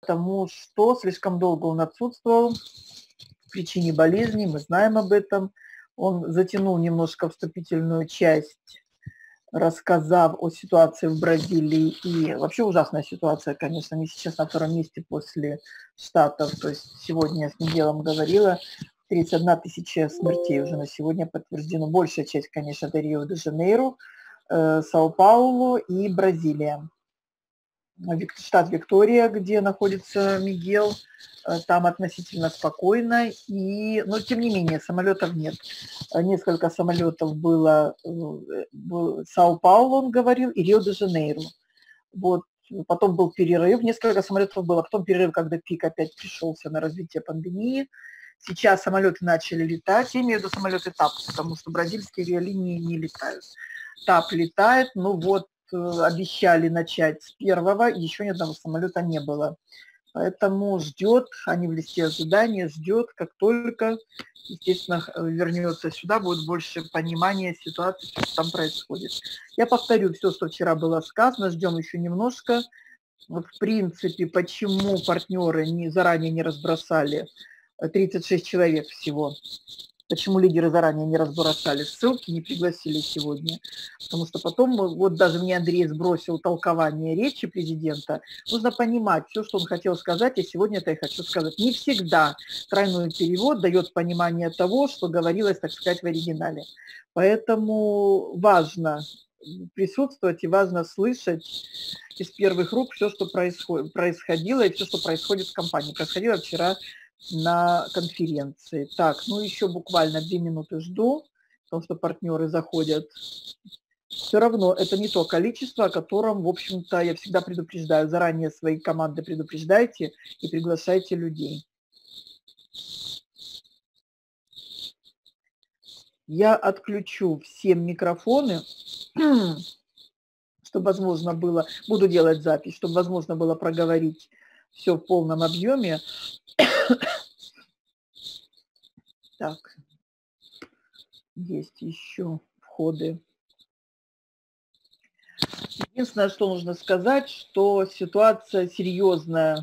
потому что слишком долго он отсутствовал по причине болезни, мы знаем об этом. Он затянул немножко вступительную часть, рассказав о ситуации в Бразилии. И вообще ужасная ситуация, конечно, они сейчас на втором месте после Штатов. То есть сегодня я с Мигелом говорила, 31 тысяча смертей уже на сегодня подтверждено. Большая часть, конечно, это Рио-де-Жанейро, Сан-Паулу и Бразилия. Штат Виктория, где находится Мигел, там относительно спокойно, но тем не менее самолетов нет. Несколько самолетов было в Сан-Паулу, он говорил, и Рио-де-Жанейро. Вот. Потом был перерыв, несколько самолетов было, потом перерыв, когда пик опять пришелся на развитие пандемии. Сейчас самолеты начали летать, я имею в виду самолеты ТАП, потому что бразильские авиалинии не летают. ТАП летает, обещали начать с первого, еще ни одного самолета не было. Поэтому ждет, они в листе ожидания, ждет, как только, естественно, вернется сюда, будет больше понимания ситуации, что там происходит. Я повторю все, что вчера было сказано, ждем еще немножко. В принципе, почему партнеры заранее не разбросали 36 человек всего. Почему лидеры заранее не разбросали ссылки, не пригласили сегодня? Потому что потом, вот даже мне Андрей сбросил толкование речи президента, нужно понимать все, что он хотел сказать, и сегодня это я хочу сказать. Не всегда тройной перевод дает понимание того, что говорилось, так сказать, в оригинале. Поэтому важно присутствовать и важно слышать из первых рук все, что происходило, и все, что происходит в компании. Происходило вчера на конференции. Так, еще буквально 2 минуты жду, потому что партнеры заходят. Все равно это не то количество, о котором, в общем-то, я всегда предупреждаю. Заранее свои команды предупреждайте и приглашайте людей. Я отключу всем микрофоны, чтобы возможно было, буду делать запись, чтобы возможно было проговорить все в полном объеме. Так, есть еще входы. Единственное, что нужно сказать, что ситуация серьезная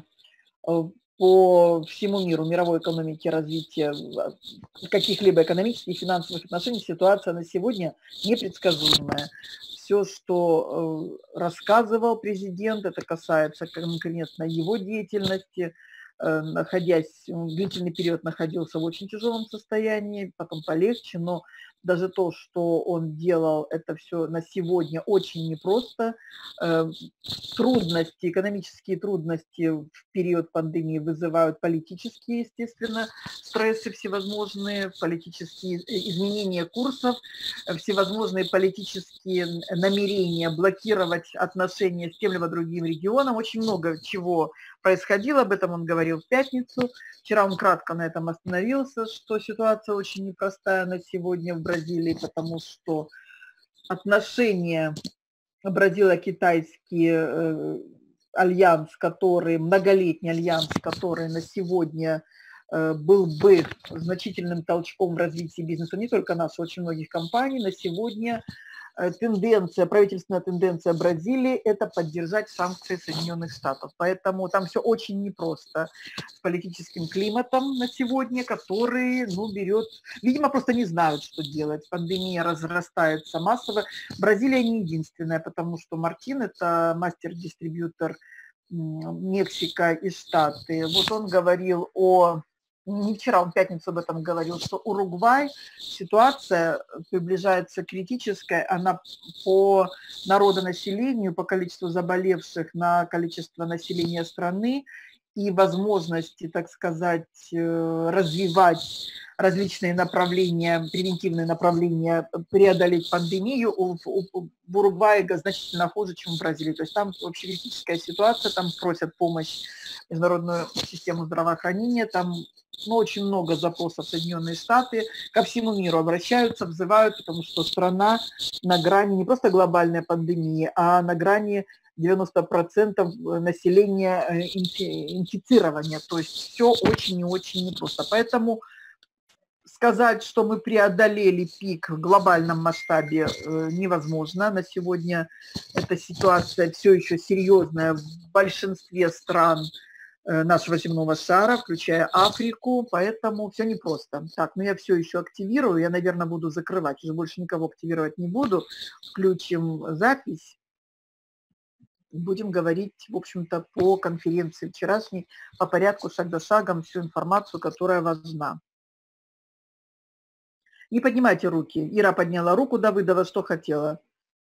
по всему миру, мировой экономике, развития каких-либо экономических и финансовых отношений, ситуация на сегодня непредсказуемая. Все, что рассказывал президент, это касается конкретно его деятельности, находясь, длительный период находился в очень тяжелом состоянии, потом полегче, но даже то, что он делал, это все на сегодня очень непросто. Трудности, экономические трудности в период пандемии вызывают политические, естественно, стрессы всевозможные, политические изменения курсов, всевозможные политические намерения блокировать отношения с тем либо другим регионом. Очень много чего происходило, об этом он говорил в пятницу. Вчера он кратко на этом остановился, что ситуация очень непростая на сегодня в Бразилии, потому что отношения бразило-китайский альянс, многолетний альянс, который на сегодня был бы значительным толчком в развитии бизнеса не только нас, очень многих компаний, на сегодня правительственная тенденция Бразилии – это поддержать санкции Соединенных Штатов. Поэтому там все очень непросто с политическим климатом на сегодня, который, берет… Видимо, просто не знают, что делать. Пандемия разрастается массово. Бразилия не единственная, потому что Мартин – это мастер-дистрибьютор Мексика и Штаты. Вот он говорил не вчера, он в пятницу об этом говорил, что Уругвай, ситуация приближается к критической, она по народонаселению, по количеству заболевших на количество населения страны и возможности, так сказать, развивать различные направления, превентивные направления, преодолеть пандемию, в Уругвае значительно хуже, чем в Бразилии. То есть там вообще критическая ситуация, там просят помощь международную систему здравоохранения, там очень много запросов Соединенные Штаты, ко всему миру обращаются, взывают, потому что страна на грани не просто глобальной пандемии, а на грани 90% населения инфицирования. То есть все очень и очень непросто. Поэтому сказать, что мы преодолели пик в глобальном масштабе, невозможно. На сегодня эта ситуация все еще серьезная в большинстве стран нашего земного шара, включая Африку, поэтому все непросто. Так, но я все еще активирую, я, наверное, буду закрывать, уже больше никого активировать не буду. Включим запись, будем говорить, в общем-то, по конференции вчерашней, по порядку, шаг за шагом, всю информацию, которая важна. Не поднимайте руки. Ира подняла руку, Давыдова, что хотела?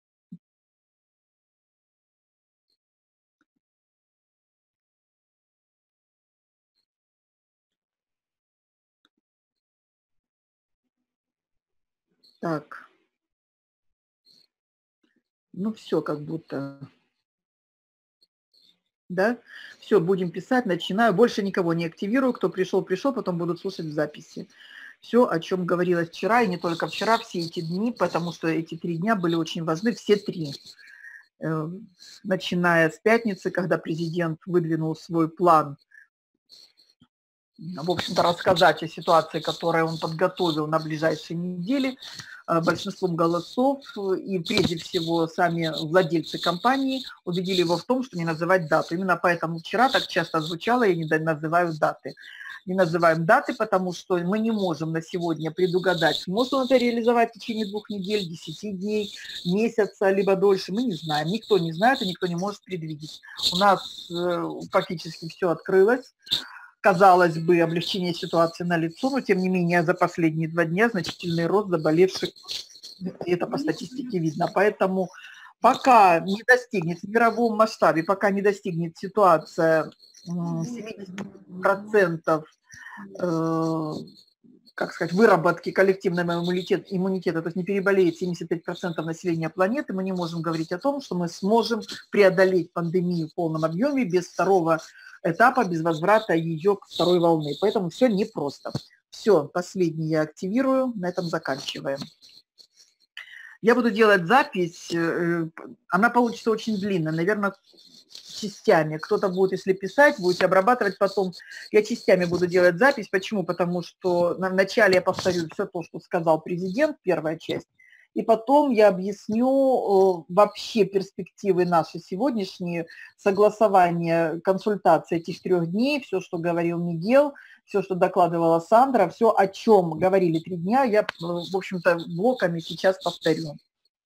Так, ну все как будто, да? Все, будем писать, начинаю. Больше никого не активирую, кто пришел, пришел, потом будут слушать в записи. Все, о чем говорилось вчера, и не только вчера, все эти дни, потому что эти 3 дня были очень важны, все 3. Начиная с пятницы, когда президент выдвинул свой план, в общем-то, рассказать о ситуации, которую он подготовил на ближайшие недели, большинством голосов, и прежде всего сами владельцы компании убедили его в том, что не называть дату. Именно поэтому вчера так часто звучало, я не называю даты. Не называем даты, потому что мы не можем на сегодня предугадать, сможет он это реализовать в течение 2 недель, 10 дней, месяца, либо дольше, мы не знаем. Никто не знает и никто не может предвидеть. У нас фактически все открылось. Казалось бы, облегчение ситуации налицо, но тем не менее за последние 2 дня значительный рост заболевших, и это по статистике видно. Поэтому пока не достигнет в мировом масштабе, пока не достигнет ситуация 70% как сказать, выработки коллективного иммунитета, то есть не переболеет 75% населения планеты, мы не можем говорить о том, что мы сможем преодолеть пандемию в полном объеме без второго этапа, без возврата ее к второй волны. Поэтому все непросто. Все, последний я активирую, на этом заканчиваем. Я буду делать запись, она получится очень длинная, наверное, частями. Кто-то будет, если писать, будете обрабатывать потом. Я частями буду делать запись. Почему? Потому что вначале я повторю все то, что сказал президент, первая часть, и потом я объясню вообще перспективы наши сегодняшние, согласование, консультации этих 3 дней, все, что говорил Мигел, все, что докладывала Сандра, все, о чем говорили 3 дня, я, в общем-то, блоками сейчас повторю.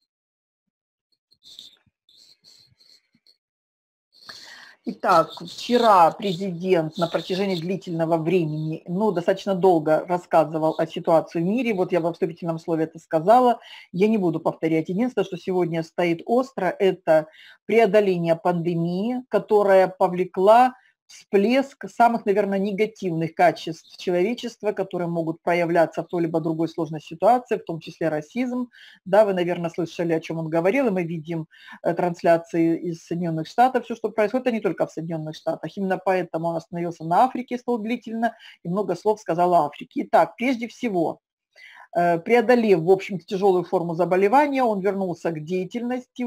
Итак, вчера президент на протяжении длительного времени, достаточно долго рассказывал о ситуации в мире. Вот я во вступительном слове это сказала. Я не буду повторять. Единственное, что сегодня стоит остро, это преодоление пандемии, которая повлекла всплеск самых, наверное, негативных качеств человечества, которые могут проявляться в той либо другой сложной ситуации, в том числе расизм. Да, вы, наверное, слышали, о чем он говорил, и мы видим трансляции из Соединенных Штатов, все, что происходит, это не только в Соединенных Штатах. Именно поэтому он остановился на Африке столь длительно и много слов сказал о Африке. Итак, прежде всего, преодолев, в общем-то, тяжелую форму заболевания, он вернулся к деятельности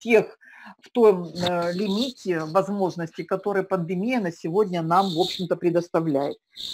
в том лимите возможностей, которые пандемия на сегодня нам, в общем-то, предоставляет.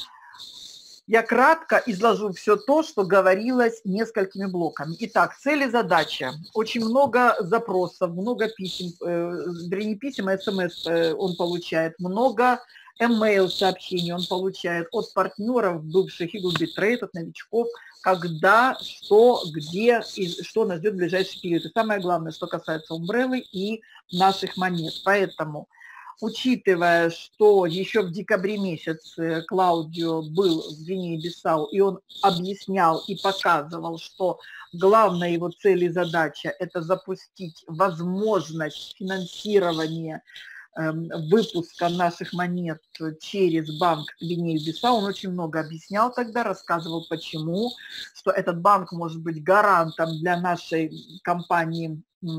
Я кратко изложу все то, что говорилось несколькими блоками. Итак, цель и задача. Очень много запросов, много писем, не писем, а смс он получает, много email сообщений он получает от партнеров, бывших Eagle Trade, от новичков, когда, что, где и что нас ждет в ближайший период. И самое главное, что касается Umbrella и наших монет. Поэтому, учитывая, что еще в декабре месяце Клаудио был в Гвинее-Бисау, и он объяснял и показывал, что главная его цель и задача – это запустить возможность финансирования выпуска наших монет через банк Гвинеи-Бисау. Он очень много объяснял тогда, рассказывал почему, что этот банк может быть гарантом для нашей компании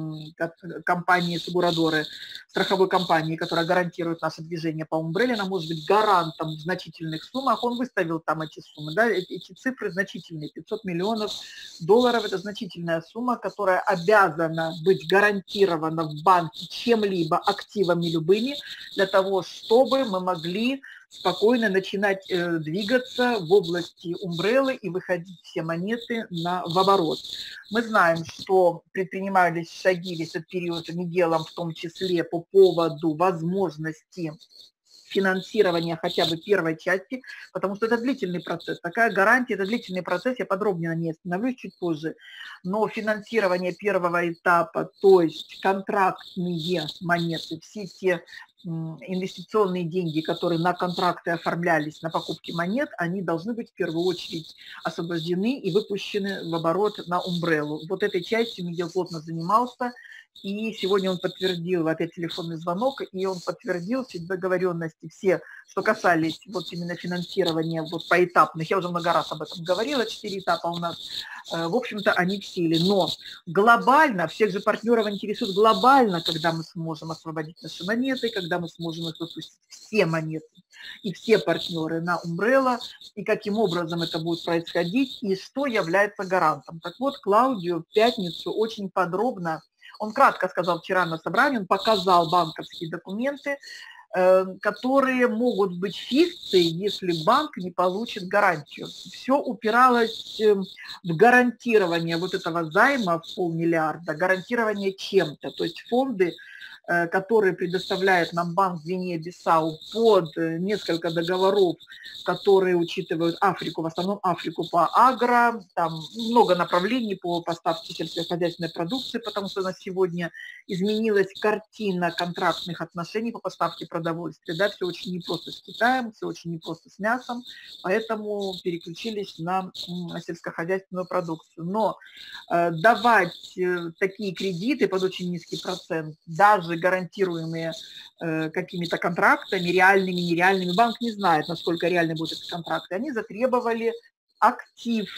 Seguradore, страховой компании, которая гарантирует наше движение по Umbrella, она может быть гарантом в значительных суммах. Он выставил там эти суммы, да, эти цифры значительные, $500 миллионов, это значительная сумма, которая обязана быть гарантирована в банке чем-либо, активами любыми, для того, чтобы мы могли спокойно начинать двигаться в области Umbrella и выходить все монеты в оборот. Мы знаем, что предпринимались шаги весь этот период Мигелом, в том числе по поводу возможности финансирования хотя бы первой части, потому что это длительный процесс. Такая гарантия – это длительный процесс, я подробнее на ней остановлюсь чуть позже. Но финансирование первого этапа, то есть контрактные монеты, все те инвестиционные деньги, которые на контракты оформлялись на покупки монет, они должны быть в первую очередь освобождены и выпущены в оборот на Umbrella. Вот этой частью Мигель плотно занимался, и сегодня он подтвердил, опять телефонный звонок, и он подтвердил все договоренности, все, что касались вот именно финансирования вот поэтапных. Я уже много раз об этом говорила, 4 этапа у нас. В общем-то, они в силе. Но глобально, всех же партнеров интересует глобально, когда мы сможем освободить наши монеты, когда мы сможем их выпустить, все монеты и все партнеры на Umbrella, и каким образом это будет происходить, и что является гарантом. Так вот, Клаудио в пятницу очень подробно, он кратко сказал вчера на собрании, он показал банковские документы, которые могут быть фикцией, если банк не получит гарантию. Все упиралось в гарантирование вот этого займа в 500 миллиарда, гарантирование чем-то. То есть фонды, которые предоставляет нам банк Гвинея-Бисау под несколько договоров, которые учитывают Африку, в основном Африку по агро, там много направлений по поставке сельскохозяйственной продукции, потому что на сегодня изменилась картина контрактных отношений по поставке продовольствия. Да, все очень непросто с Китаем, все очень непросто с мясом, поэтому переключились на сельскохозяйственную продукцию. Но давать такие кредиты под очень низкий процент, даже гарантируемые какими-то контрактами, реальными, нереальными, банк не знает, насколько реальны будут эти контракты, они затребовали актив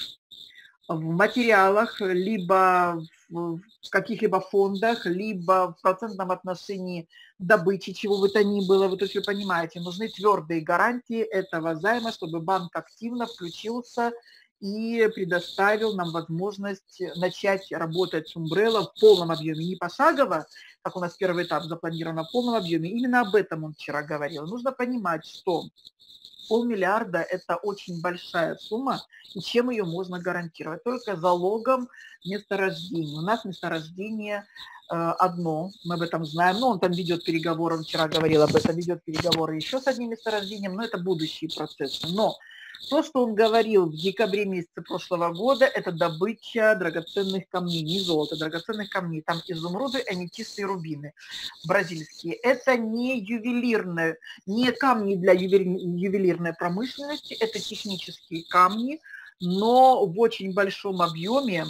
в материалах, либо в каких-либо фондах, либо в процентном отношении добычи, чего бы то ни было. Вы точно понимаете, нужны твердые гарантии этого займа, чтобы банк активно включился и предоставил нам возможность начать работать с Umbrella в полном объеме, не пошагово, как у нас первый этап запланирован, в полном объеме. Именно об этом он вчера говорил. Нужно понимать, что 500 миллиарда – это очень большая сумма, и чем ее можно гарантировать? Только залогом месторождения. У нас месторождение одно, мы об этом знаем, но он там ведет переговоры, он вчера говорил об этом, ведет переговоры еще с одним месторождением, но это будущие процессы. Но то, что он говорил в декабре месяце прошлого года, это добыча драгоценных камней, не золота, драгоценных камней. Там изумруды, аметисты и рубины бразильские. Это не ювелирные, не камни для ювелирной промышленности, это технические камни, но в очень большом объеме,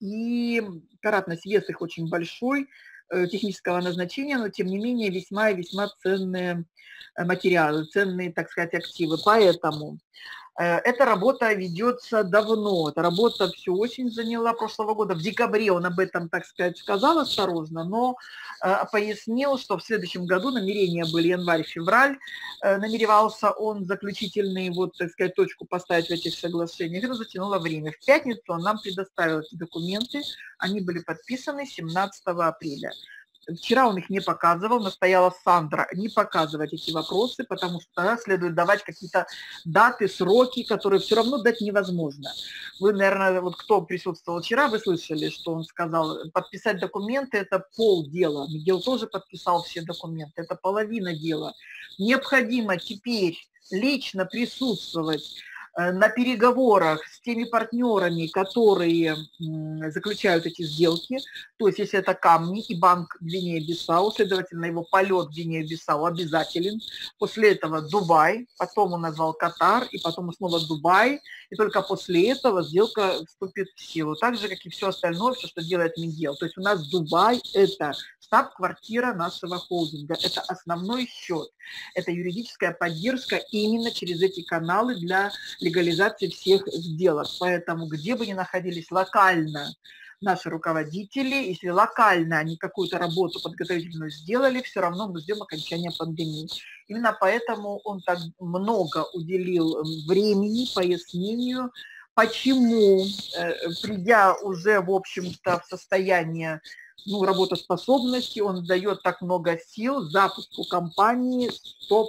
и каратность, вес их очень большой, технического назначения, но тем не менее весьма и весьма ценные материалы, ценные, так сказать, активы. Поэтому эта работа ведется давно, эта работа всю осень заняла прошлого года. В декабре он об этом, так сказать, сказал осторожно, но пояснил, что в следующем году намерения были январь-февраль, намеревался он заключительный, вот, так сказать, точку поставить в этих соглашениях. Это затянуло время. В пятницу он нам предоставил эти документы, они были подписаны 17 апреля. Вчера он их не показывал, настояла Сандра не показывать эти вопросы, потому что тогда следует давать какие-то даты, сроки, которые все равно дать невозможно. Вы, наверное, вот кто присутствовал вчера, вы слышали, что он сказал, подписать документы – это полдела. Мигель тоже подписал все документы, это половина дела. Необходимо теперь лично присутствовать на переговорах с теми партнерами, которые заключают эти сделки, то есть если это камни и банк Гвинея-Бисау, следовательно, его полет в Гвинея-Бисау обязателен, после этого Дубай, потом он назвал Катар, и потом снова Дубай, и только после этого сделка вступит в силу, так же, как и все остальное, все, что делает Мигель. То есть у нас Дубай – это штаб-квартира нашего холдинга, это основной счет, это юридическая поддержка именно через эти каналы для легализации всех сделок. Поэтому где бы ни находились локально наши руководители, если локально они какую-то работу подготовительную сделали, все равно мы ждем окончания пандемии. Именно поэтому он так много уделил времени пояснению, почему, придя уже, в общем-то, в состояние ну, работоспособности, он дает так много сил запуску компании Stop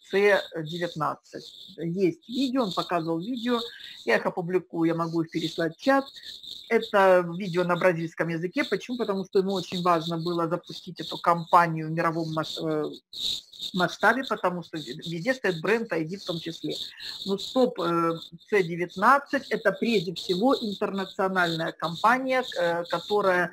C19. Есть видео, он показывал видео, я их опубликую, я могу их переслать в чат. Это видео на бразильском языке. Почему? Потому что ему очень важно было запустить эту компанию в мировом масштабе, потому что везде стоит бренд ID в том числе. Но Stop C19 – это прежде всего интернациональная компания, которая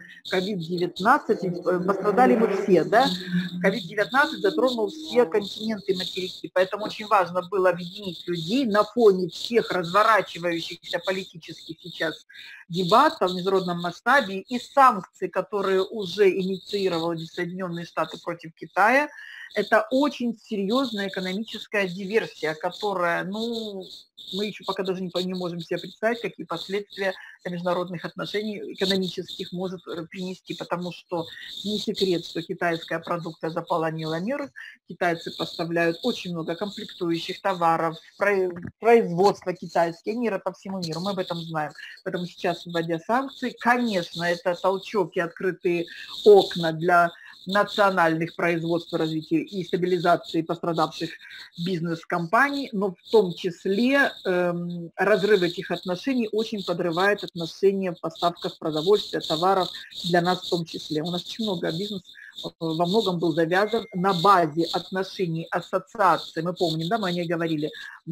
COVID-19, пострадали мы все, да? COVID-19 затронул все континенты и материки, поэтому очень важно было объединить людей на фоне всех разворачивающихся политических сейчас дебатов в международном масштабе и санкций, которые уже инициировали Соединенные Штаты против Китая. Это очень серьезная экономическая диверсия, которая, ну, мы еще пока даже не можем себе представить, какие последствия для международных отношений экономических может принести, потому что не секрет, что китайская продукция заполонила мир, китайцы поставляют очень много комплектующих товаров, производство китайское, мира по всему миру, мы об этом знаем. Поэтому сейчас, вводя санкции, конечно, это толчок и открытые окна для национальных производств, развития и стабилизации пострадавших бизнес-компаний, но в том числе разрыв этих отношений очень подрывает отношения в поставках продовольствия, товаров для нас в том числе. У нас очень много бизнеса во многом был завязан на базе отношений ассоциации. Мы помним, да, мы о ней говорили,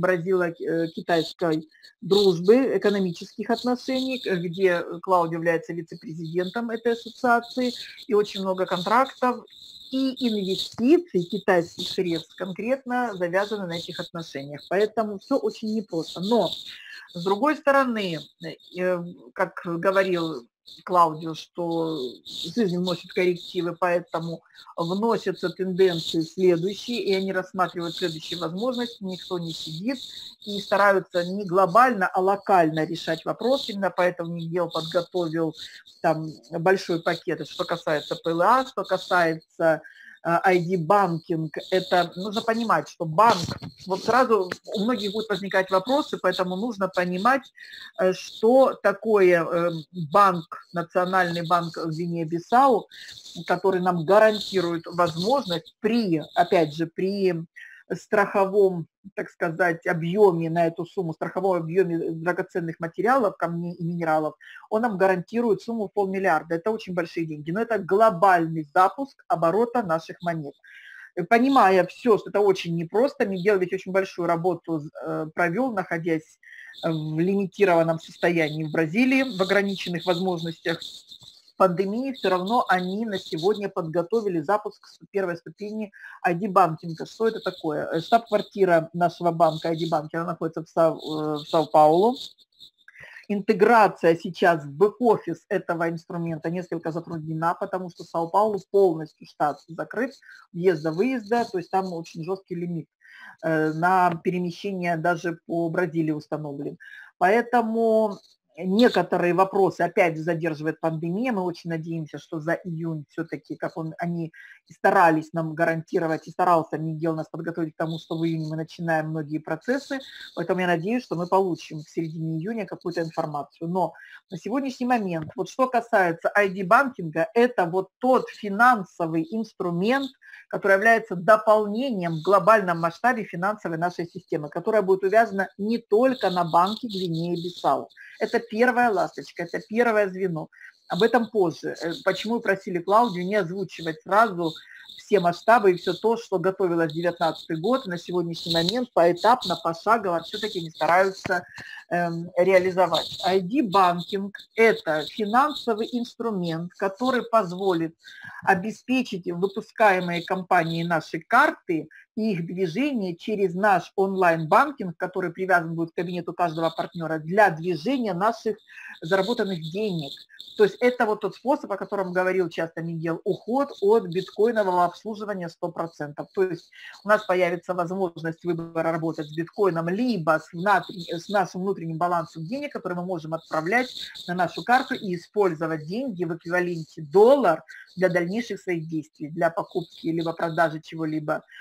бразило-китайской дружбы, экономических отношений, где Клаудио является вице-президентом этой ассоциации, и очень много контрактов и инвестиций китайских средств конкретно завязаны на этих отношениях. Поэтому все очень непросто. Но, с другой стороны, как говорил Клаудио, что жизнь вносит коррективы, поэтому вносятся тенденции следующие, и они рассматривают следующие возможности, никто не сидит и стараются не глобально, а локально решать вопрос. Именно поэтому Мигел подготовил там большой пакет, что касается ПЛА, что касается ID-банкинг, это нужно понимать, что банк, вот сразу у многих будут возникать вопросы, поэтому нужно понимать, что такое банк, национальный банк Гвинеи-Бисау, который нам гарантирует возможность при, опять же, при страховом, так сказать, объеме на эту сумму, страховом объеме драгоценных материалов, камней и минералов, он нам гарантирует сумму в 500 миллиона. Это очень большие деньги, но это глобальный запуск оборота наших монет. Понимая все, что это очень непросто, Мигел ведь очень большую работу провел, находясь в лимитированном состоянии в Бразилии, в ограниченных возможностях пандемии, все равно они на сегодня подготовили запуск первой ступени ID-банкинга. Что это такое? Штаб-квартира нашего банка ID-банкинга находится в Сан-Паулу. Интеграция сейчас в бэк-офис этого инструмента несколько затруднена, потому что Сан-Паулу полностью штат закрыт, въезда-выезда, то есть там очень жесткий лимит на перемещение даже по Бразилии установлен. Поэтому некоторые вопросы опять задерживает пандемия. Мы очень надеемся, что за июнь все-таки, как они и старались нам гарантировать, и старался Мигел нас подготовить к тому, что в июне мы начинаем многие процессы. Поэтому я надеюсь, что мы получим в середине июня какую-то информацию. Но на сегодняшний момент, вот что касается ID-банкинга, это вот тот финансовый инструмент, который является дополнением в глобальном масштабе финансовой нашей системы, которая будет увязана не только на банке Гвинеи-Бисау. Это первая ласточка, это первое звено. Об этом позже. Почему просили Клаудию не озвучивать сразу все масштабы и все то, что готовилось 2019 год, на сегодняшний момент поэтапно, пошагово все-таки не стараются реализовать. ID-банкинг – это финансовый инструмент, который позволит обеспечить выпускаемые компанией наши карты и их движение через наш онлайн-банкинг, который привязан будет к кабинету каждого партнера, для движения наших заработанных денег. То есть это вот тот способ, о котором говорил часто Мигел, уход от биткоинового обслуживания 100%. То есть у нас появится возможность выбора работать с биткоином, либо с нашим внутренним балансом денег, который мы можем отправлять на нашу карту и использовать деньги в эквиваленте доллар для дальнейших своих действий, для покупки либо продажи чего-либо на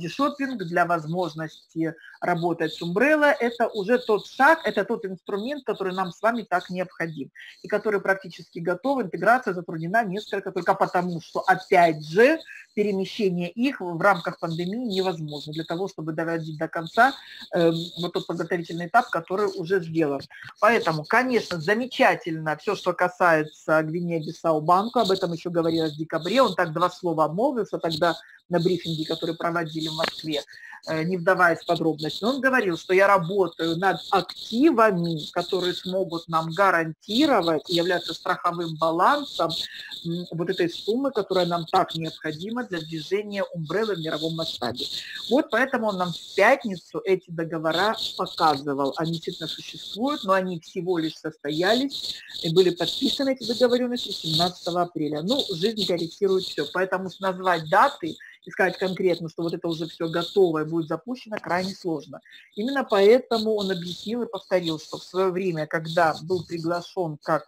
шопинг, для возможности работать с Umbrella. Это уже тот шаг, это тот инструмент, который нам с вами так необходим и который практически готов. Интеграция затруднена несколько только потому, что, опять же, перемещение их в рамках пандемии невозможно для того, чтобы доводить до конца вот тот подготовительный этап, который уже сделан. Поэтому, конечно, замечательно все, что касается Гвинея-Бисау банка, об этом еще говорилось в декабре, он так 2 слова обмолвился тогда на брифинге, который проводили в Москве, не вдаваясь в подробности. Он говорил, что я работаю над активами, которые смогут нам гарантировать и являются страховым балансом вот этой суммы, которая нам так необходима для движения Umbrella в мировом масштабе. Вот поэтому он нам в пятницу эти договора показывал. Они действительно существуют, но они всего лишь состоялись и были подписаны, эти договоренности, 17 апреля. Ну, жизнь корректирует все. Поэтому назвать даты и сказать конкретно, что вот это уже все готово и будет запущено, крайне сложно. Именно поэтому он объяснил и повторил, что в свое время, когда был приглашен как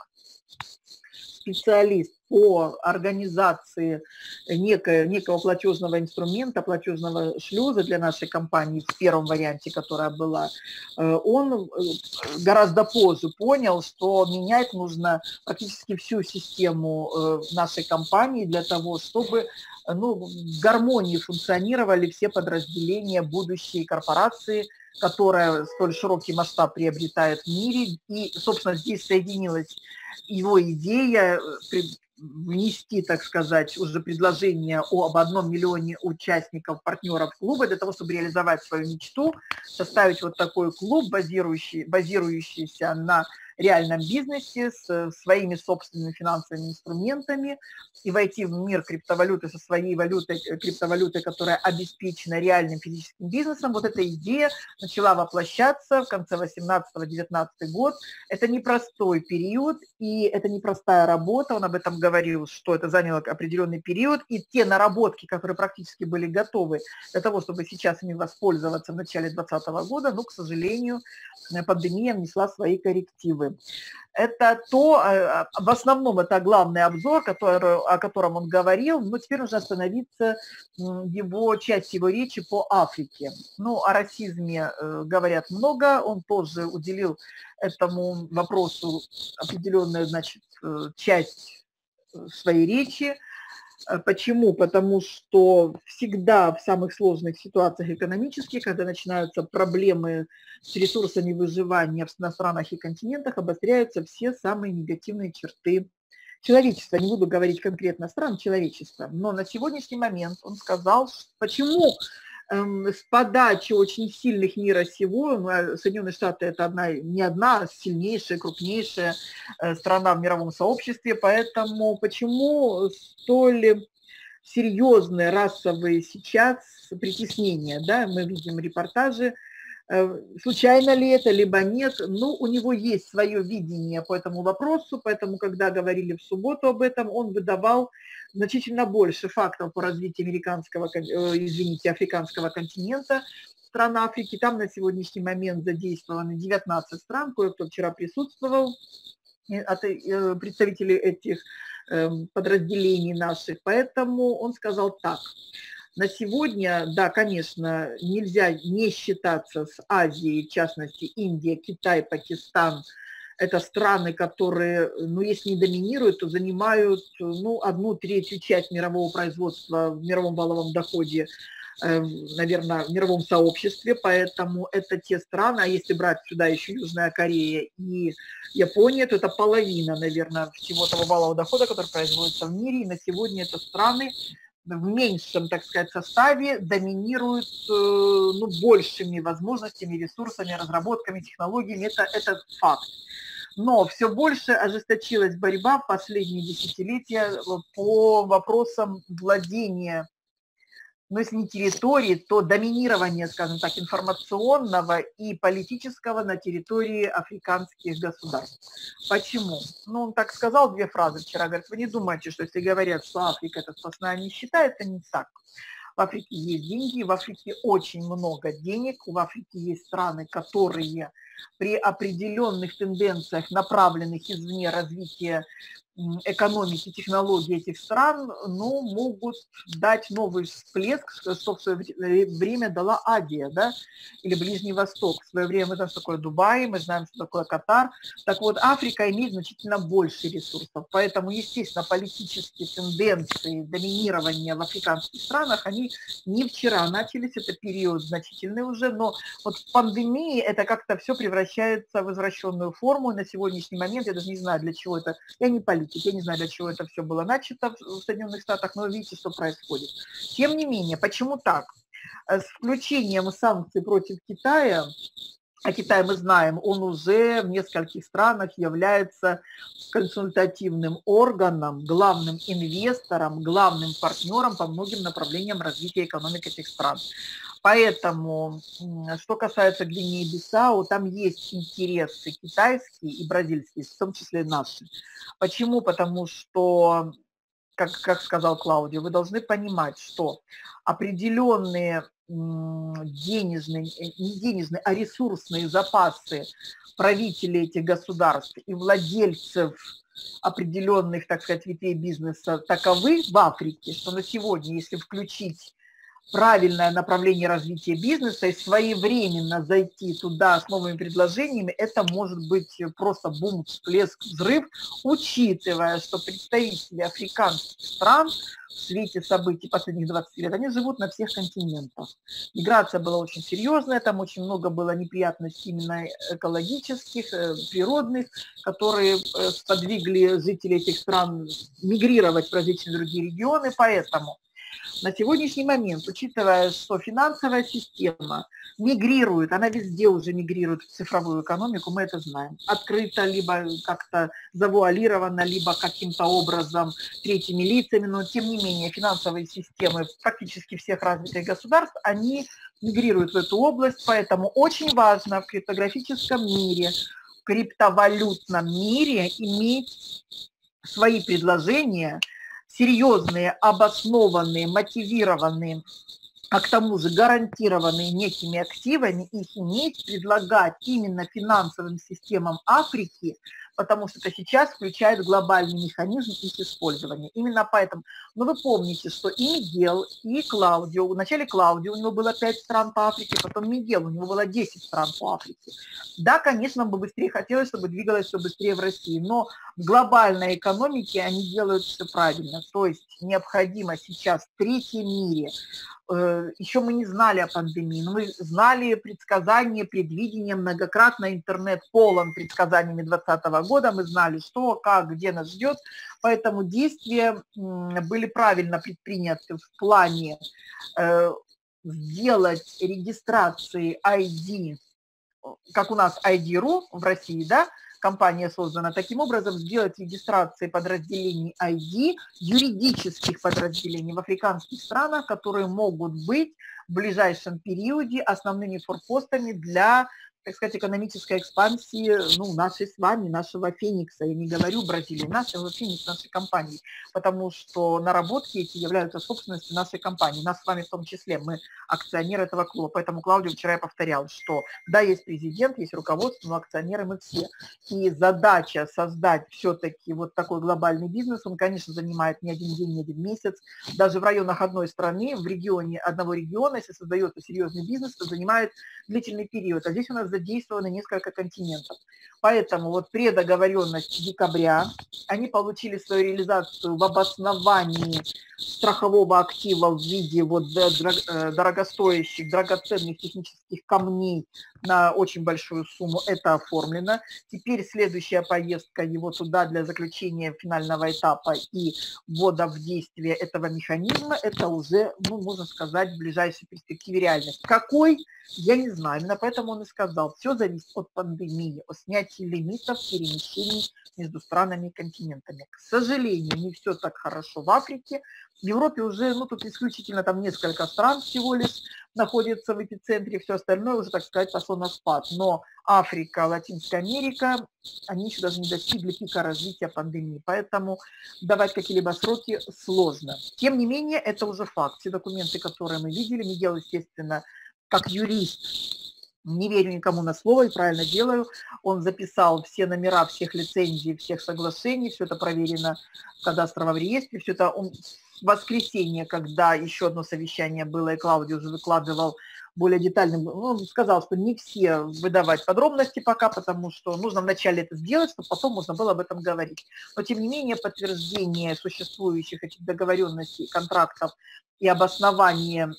специалист по организации некого платежного инструмента, платежного шлюза для нашей компании в первом варианте, которая была, он гораздо позже понял, что менять нужно практически всю систему нашей компании для того, чтобы в гармонии функционировали все подразделения будущей корпорации, которая столь широкий масштаб приобретает в мире. И, собственно, здесь соединилась его идея внести, так сказать, уже предложение об 1 миллионе участников, партнеров клуба, для того, чтобы реализовать свою мечту, составить вот такой клуб, базирующийся на реальном бизнесе, с своими собственными финансовыми инструментами, и войти в мир криптовалюты со своей криптовалютой, которая обеспечена реальным физическим бизнесом. Вот эта идея начала воплощаться в конце 18-19 год. Это непростой период, и это непростая работа. Он об этом говорил, что это заняло определенный период, и те наработки, которые практически были готовы для того, чтобы сейчас ими воспользоваться в начале 2020 года, но, к сожалению, пандемия внесла свои коррективы. Это в основном это главный обзор, о котором он говорил, но теперь нужно остановиться часть его речи по Африке. Ну, о расизме говорят много, он тоже уделил этому вопросу определенную, часть своей речи. Почему? Потому что всегда в самых сложных ситуациях экономических, когда начинаются проблемы с ресурсами выживания на странах и континентах, обостряются все самые негативные черты человечества. Не буду говорить конкретно стран, человечества. Но на сегодняшний момент он сказал, почему с подачи очень сильных мира сего, Соединенные Штаты это не одна, а сильнейшая, крупнейшая страна в мировом сообществе, поэтому почему столь серьезные расовые сейчас притеснения, да, мы видим репортажи, случайно ли это, либо нет, у него есть свое видение по этому вопросу, поэтому, когда говорили в субботу об этом, он выдавал значительно больше фактов по развитию африканского континента, стран Африки. Там на сегодняшний момент задействованы 19 стран, кое-кто вчера присутствовал, представители этих подразделений наших. Поэтому он сказал так. На сегодня, да, конечно, нельзя не считаться с Азией, в частности, Индия, Китай, Пакистан. Это страны, которые, если не доминируют, то занимают 1/3 часть мирового производства в мировом валовом доходе, наверное, в мировом сообществе. Поэтому это те страны, а если брать сюда еще Южная Корея и Япония, то это половина, наверное, всего того валового дохода, который производится в мире. И на сегодня это страны в меньшем, так сказать, составе доминируют большими возможностями, ресурсами, разработками, технологиями. Это факт. Но все больше ожесточилась борьба в последние десятилетия по вопросам владения, если не территории, то доминирования, скажем так, информационного и политического на территории африканских государств. Почему? Он так сказал 2 фразы вчера, говорит, вы не думаете, что если говорят, что Африка это сплошная нищета, это не так. В Африке есть деньги, в Африке очень много денег, в Африке есть страны, которые при определенных тенденциях, направленных извне развития экономики, технологии этих стран, ну, могут дать новый всплеск, что в свое время дала Азия, да, или Ближний Восток. В свое время мы знаем, что такое Дубай, мы знаем, что такое Катар. Так вот, Африка имеет значительно больше ресурсов, поэтому, естественно, политические тенденции доминирования в африканских странах, они не вчера начались, это период значительный уже, но вот в пандемии это как-то все превращается в извращенную форму, и на сегодняшний момент я даже не знаю, для чего это, я не политик, я не знаю, для чего это все было начато в Соединенных Штатах, но вы видите, что происходит. Тем не менее, почему так? С включением санкций против Китая, а Китай, мы знаем, он уже в нескольких странах является консультативным органом, главным инвестором, главным партнером по многим направлениям развития экономики этих стран. Поэтому, что касается Гвинеи-Бисау, там есть интересы китайские и бразильские, в том числе наши. Почему? Потому что, как сказал Клаудио, вы должны понимать, что определенные денежные, не денежные, а ресурсные запасы правителей этих государств и владельцев определенных, так сказать, ветвей бизнеса таковы в Африке, что на сегодня, если включить правильное направление развития бизнеса и своевременно зайти туда с новыми предложениями, это может быть просто бум, всплеск, взрыв, учитывая, что представители африканских стран в свете событий последних 20 лет, они живут на всех континентах. Миграция была очень серьезная, там очень много было неприятностей именно экологических, природных, которые сподвигли жителей этих стран мигрировать в различные другие регионы, поэтому на сегодняшний момент, учитывая, что финансовая система мигрирует, она везде уже мигрирует в цифровую экономику, мы это знаем, открыто, либо как-то завуалировано, либо каким-то образом третьими лицами, но тем не менее финансовые системы практически всех развитых государств, они мигрируют в эту область, поэтому очень важно в криптографическом мире, в криптовалютном мире иметь свои предложения, серьезные, обоснованные, мотивированные, а к тому же гарантированные некими активами, их иметь, предлагать именно финансовым системам Африки, потому что это сейчас включает глобальный механизм их использования. Именно поэтому, но вы помните, что и Мигел, и Клаудио, вначале Клаудио, у него было 5 стран по Африке, потом Мигел, у него было 10 стран по Африке. Да, конечно, бы быстрее хотелось, чтобы двигалось все быстрее в России, но в глобальной экономике они делают все правильно. То есть необходимо сейчас в третьем мире, еще мы не знали о пандемии, но мы знали предсказания, предвидения, многократно интернет полон предсказаниями 2020 года, мы знали, что, как, где нас ждет, поэтому действия были правильно предприняты в плане сделать регистрации ID, как у нас ID.ru в России, да, компания создана, таким образом сделать регистрации подразделений ID, юридических подразделений в африканских странах, которые могут быть в ближайшем периоде основными форпостами для, так сказать, экономической экспансии, ну, нашей с вами, нашего Феникса, я не говорю Бразилии, нашего Феникса, нашей компании, потому что наработки эти являются собственностью нашей компании, нас с вами в том числе, мы акционеры этого клуба, поэтому, Клаудио, вчера я повторял, что да, есть президент, есть руководство, но акционеры мы все, и задача создать все-таки вот такой глобальный бизнес, он, конечно, занимает не один день, не один месяц, даже в районах одной страны, в регионе одного региона, если создается серьезный бизнес, то занимает длительный период, а здесь у нас задействованы несколько континентов. Поэтому вот предоговоренность декабря, они получили свою реализацию в обосновании страхового актива в виде вот дорогостоящих, драгоценных технических камней на очень большую сумму. Это оформлено. Теперь следующая поездка его туда для заключения финального этапа и ввода в действие этого механизма, это уже, ну, можно сказать, в ближайшей перспективе реальность. Какой? Я не знаю. Именно поэтому он и сказал, все зависит от пандемии, от снятия лимитов перемещений между странами и континентами. К сожалению, не все так хорошо в Африке. В Европе уже, ну, тут исключительно там несколько стран всего лишь находится в эпицентре, все остальное уже, так сказать, пошло на спад. Но Африка, Латинская Америка, они еще даже не достигли пика развития пандемии. Поэтому давать какие-либо сроки сложно. Тем не менее, это уже факт. Все документы, которые мы видели, Мигел, естественно, как юрист, Не верю никому на слово и правильно делаю. Он записал все номера всех лицензий, всех соглашений, все это проверено в кадастровом реестре, все это он в воскресенье, когда еще одно совещание было, и Клаудио уже выкладывал более детальным, он сказал, что не все выдавать подробности пока, потому что нужно вначале это сделать, чтобы потом можно было об этом говорить. Но, тем не менее, подтверждение существующих этих договоренностей, контрактов и обоснование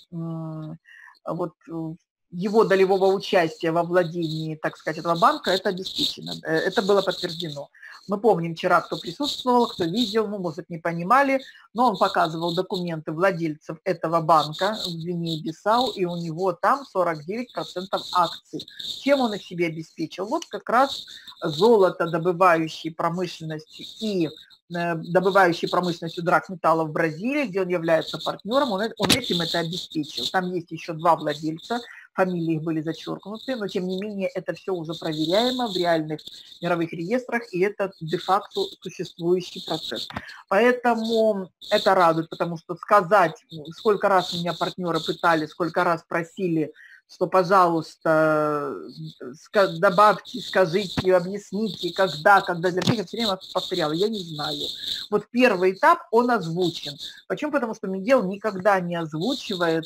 вот его долевого участия во владении, так сказать, этого банка, это обеспечено, это было подтверждено. Мы помним вчера, кто присутствовал, кто видел, ну, может, не понимали, но он показывал документы владельцев этого банка в Гвинее-Бисау, и у него там 49% акций. Чем он их себе обеспечил? Вот как раз золотодобывающей промышленностью и добывающей промышленностью драгметаллов в Бразилии, где он является партнером, он этим это обеспечил. Там есть еще 2 владельца, фамилии их были зачеркнуты, но тем не менее это все уже проверяемо в реальных мировых реестрах, и это де-факто существующий процесс. Поэтому это радует, потому что сказать, сколько раз у меня партнеры пытали, сколько раз просили, что, пожалуйста, добавьте, скажите, объясните, когда для всех, я все время повторяла, я не знаю. Вот первый этап, он озвучен. Почему? Потому что Мигел никогда не озвучивает,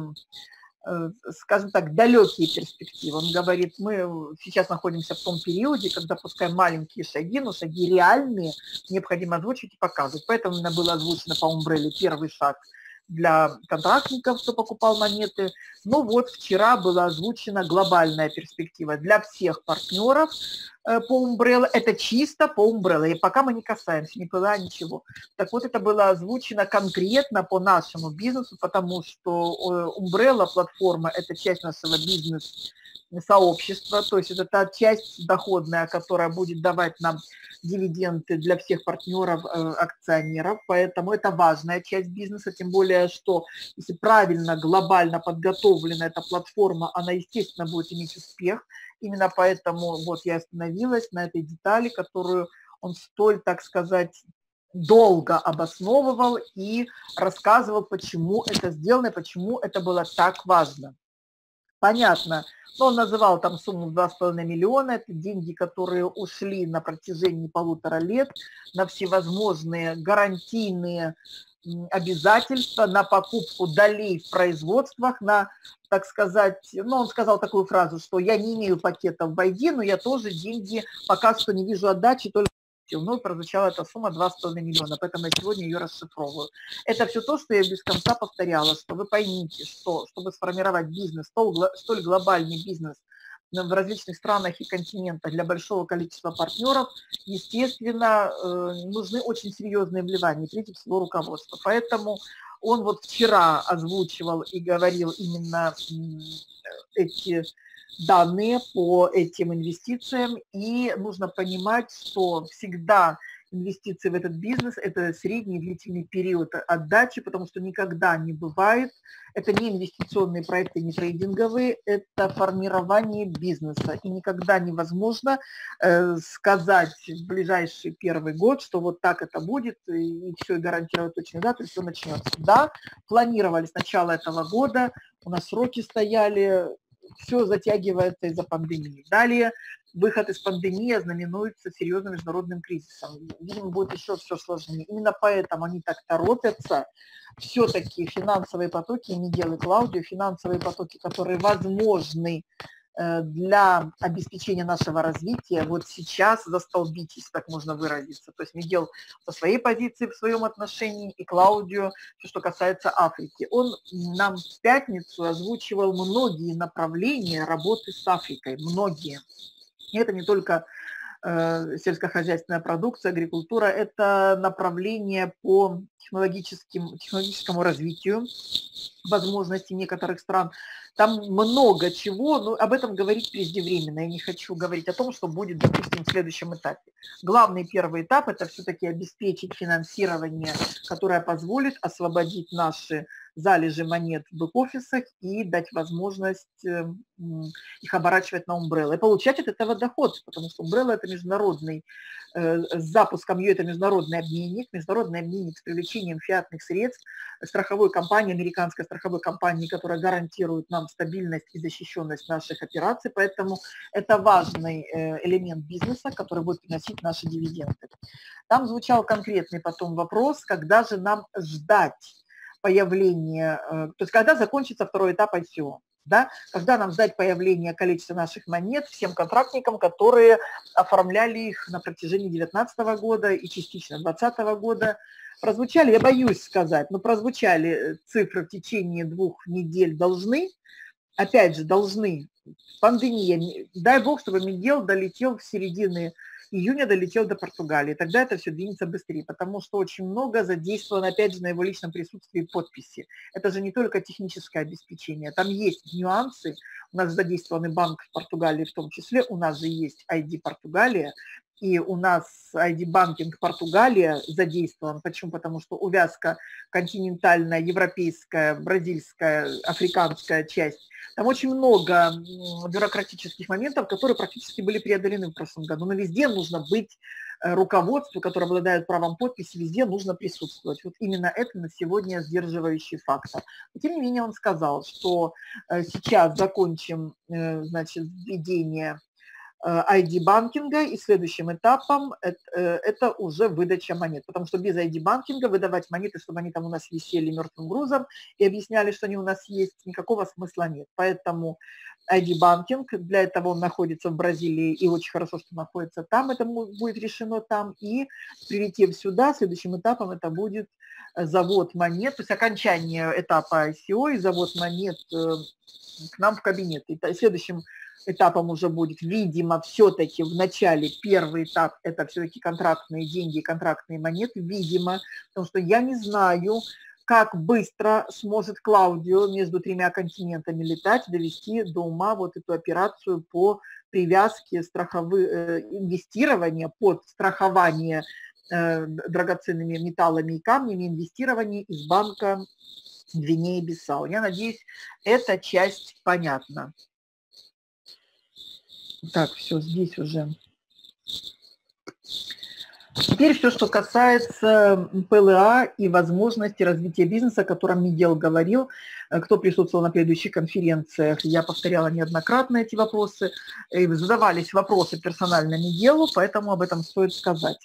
скажем так, далекие перспективы. Он говорит, мы сейчас находимся в том периоде, когда пускай маленькие шаги, но шаги реальные, необходимо озвучить и показывать. Поэтому именно было озвучено по Умбрелле первый шаг для контрактников, кто покупал монеты. Ну вот вчера была озвучена глобальная перспектива для всех партнеров по Умбрелле. Это чисто по Умбрелле, и пока мы не касаемся ни ПЛА, ничего. Так вот, это было озвучено конкретно по нашему бизнесу, потому что Умбрелла платформа – это часть нашего бизнес-сообщества, то есть это та часть доходная, которая будет давать нам дивиденды для всех партнеров, акционеров, поэтому это важная часть бизнеса, тем более, что если правильно, глобально подготовлена эта платформа, она, естественно, будет иметь успех. Именно поэтому вот я остановилась на этой детали, которую он столь, так сказать, долго обосновывал и рассказывал, почему это сделано, почему это было так важно. Понятно. Но он называл там сумму 2,5 миллиона. Это деньги, которые ушли на протяжении 1,5 лет на всевозможные гарантийные обязательства, на покупку долей в производствах, на, так сказать, ну, он сказал такую фразу, что я не имею пакетов в ID, но я тоже деньги пока что не вижу отдачи, только вновь прозвучала эта сумма 2,5 миллиона, поэтому я сегодня ее расшифровываю. Это все то, что я без конца повторяла, что вы поймите, что чтобы сформировать бизнес, столь глобальный бизнес в различных странах и континентах для большого количества партнеров, естественно, нужны очень серьезные вливания, прежде всего руководство. Поэтому он вот вчера озвучивал и говорил именно эти данные по этим инвестициям, и нужно понимать, что всегда инвестиции в этот бизнес – это средний длительный период отдачи, потому что никогда не бывает, это не инвестиционные проекты, не трейдинговые, это формирование бизнеса, и никогда невозможно сказать в ближайший первый год, что вот так это будет, и все, и гарантировать точную дату, и все начнется. Да, планировали с начала этого года, у нас сроки стояли, все затягивается из-за пандемии. Далее выход из пандемии знаменуется серьезным международным кризисом. Видимо, будет еще все сложнее. Именно поэтому они так торопятся. Все-таки финансовые потоки, Мигел и Клаудио, финансовые потоки, которые возможны для обеспечения нашего развития, вот сейчас застолбитесь, так можно выразиться. То есть Мигел со своей позиции в своем отношении и Клаудио, все, что касается Африки. Он нам в пятницу озвучивал многие направления работы с Африкой, многие. И это не только сельскохозяйственная продукция, агрикультура, это направление по технологическому развитию, возможностей некоторых стран. Там много чего, но об этом говорить преждевременно. Я не хочу говорить о том, что будет, допустим, в следующем этапе. Главный первый этап – это все-таки обеспечить финансирование, которое позволит освободить наши залежи монет в бэк-офисах и дать возможность их оборачивать на Umbrella и получать от этого доход, потому что Umbrella – это международный, с запуском ее это международный обменник с привлечением привлечением фиатных средств страховой компании, американской страховой компании, которая гарантирует нам стабильность и защищенность наших операций. Поэтому это важный элемент бизнеса, который будет приносить наши дивиденды. Там звучал конкретный потом вопрос, когда же нам ждать появления, то есть когда закончится второй этап ICO. Да, когда нам ждать появления количества наших монет всем контрактникам, которые оформляли их на протяжении 2019 года и частично 2020 года. Прозвучали, я боюсь сказать, но прозвучали цифры в течение 2 недель должны, опять же, должны. Пандемия, дай бог, чтобы Мигел долетел в середины июня, долетел до Португалии. Тогда это все двинется быстрее, потому что очень много задействовано, опять же, на его личном присутствии подписи. Это же не только техническое обеспечение, там есть нюансы. У нас задействованы банк в Португалии в том числе, у нас же есть ID Португалия, и у нас ID-банкинг Португалия задействован. Почему? Потому что увязка континентальная, европейская, бразильская, африканская часть. Там очень много бюрократических моментов, которые практически были преодолены в прошлом году. Но везде нужно быть руководству, которое обладает правом подписи, везде нужно присутствовать. Вот именно это на сегодня сдерживающий фактор. Но, тем не менее, он сказал, что сейчас закончим, значит, введение ID-банкинга, и следующим этапом это уже выдача монет, потому что без ID-банкинга выдавать монеты, чтобы они там у нас висели мертвым грузом и объясняли, что они у нас есть, никакого смысла нет. Поэтому ID-банкинг, для этого он находится в Бразилии, и очень хорошо, что находится там, это будет решено там, и прилетев сюда, следующим этапом это будет завод монет, то есть окончание этапа ICO и завод монет к нам в кабинет. И следующим этапом уже будет, видимо, все-таки в начале первый этап – это все-таки контрактные деньги, контрактные монеты, видимо, потому что я не знаю, как быстро сможет Клаудио между 3 континентами летать, довести до ума вот эту операцию по привязке инвестирования под страхование драгоценными металлами и камнями, инвестирование из банка Гвинеи-Бисау. Я надеюсь, эта часть понятна. Так, все, здесь уже. Теперь все, что касается ПЛА и возможности развития бизнеса, о котором Мигел говорил. Кто присутствовал на предыдущих конференциях, я повторяла неоднократно эти вопросы. Задавались вопросы персонально Мигелу, поэтому об этом стоит сказать.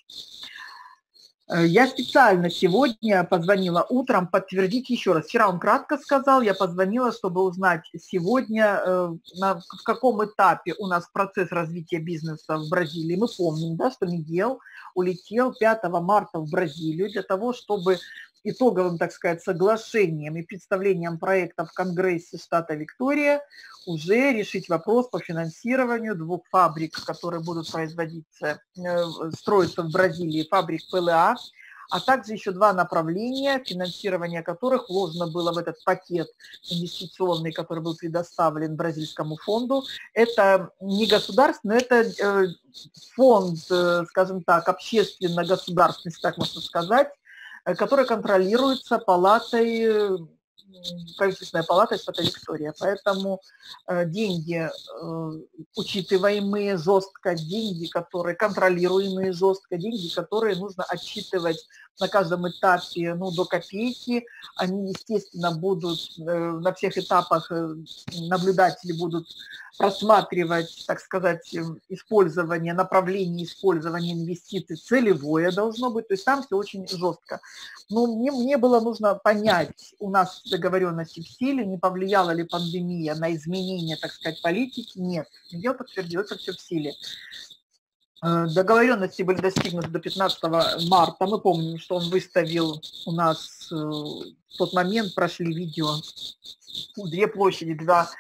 Я специально сегодня позвонила утром подтвердить еще раз. Вчера он кратко сказал, я позвонила, чтобы узнать сегодня, в каком этапе у нас процесс развития бизнеса в Бразилии. Мы помним, да, что Мигел улетел 5 марта в Бразилию для того, чтобы итоговым, так сказать, соглашением и представлением проекта в Конгрессе штата Виктория уже решить вопрос по финансированию 2 фабрик, которые будут производиться, строиться в Бразилии, фабрик ПЛА, а также еще 2 направления, финансирование которых вложено было в этот пакет инвестиционный, который был предоставлен бразильскому фонду. Это не государственный, это фонд, скажем так, общественно-государственный, так можно сказать, который контролируется правительственной палатой штата Виктория. Поэтому деньги, учитываемые жестко, деньги, которые контролируемые жестко, деньги, которые нужно отчитывать на каждом этапе, ну, до копейки, они, естественно, будут на всех этапах, наблюдатели будут просматривать, так сказать, использование, направление использования инвестиций целевое должно быть, то есть там все очень жестко. Но мне было нужно понять, у нас договоренности в силе, не повлияла ли пандемия на изменение, так сказать, политики? Нет. Мигел подтвердил, это все в силе. Договоренности были достигнуты до 15 марта. Мы помним, что он выставил у нас в тот момент, прошли видео, 2 площади,